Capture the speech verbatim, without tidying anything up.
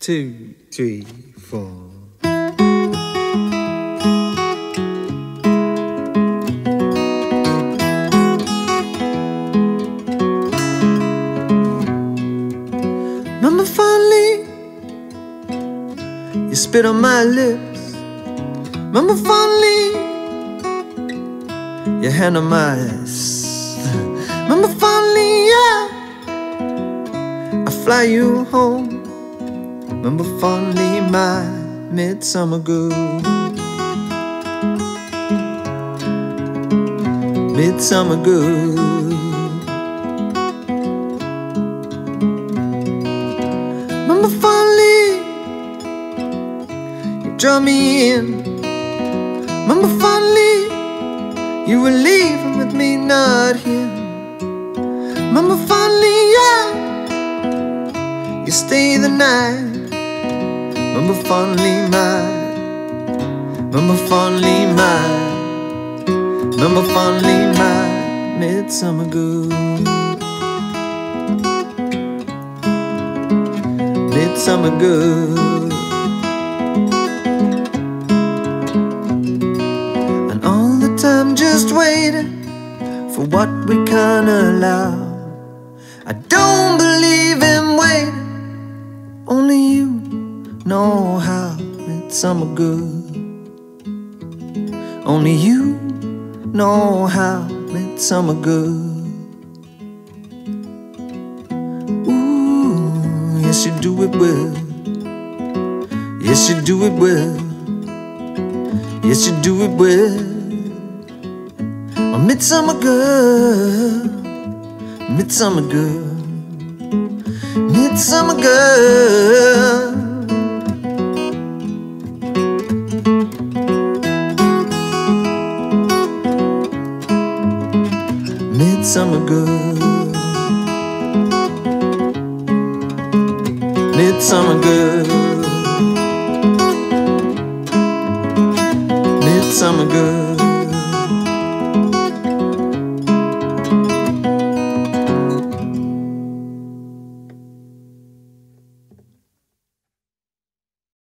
two, three, four. Remember fondly, you spit on my lips. Remember fondly, your hand on my ass. Remember fondly, yeah, I fly you home. Remember fondly, my midsummer girl. Midsummer girl. Remember fondly, you draw me in. Remember fondly, you were leaving with me, not here. Remember fondly, yeah, you stay the night. Remember fondly, my, remember fondly, my, remember fondly, my midsummer girl. Midsummer girl. And all the time just waiting for what we can't allow. I don't believe in waiting, only you know how. Midsummer girl. Only you know how. Midsummer girl. Yes, you do it well. Yes, you do it well. Yes, you do it well. Oh, midsummer girl. Midsummer girl. Midsummer girl. Midsummer girl. Midsummer girl.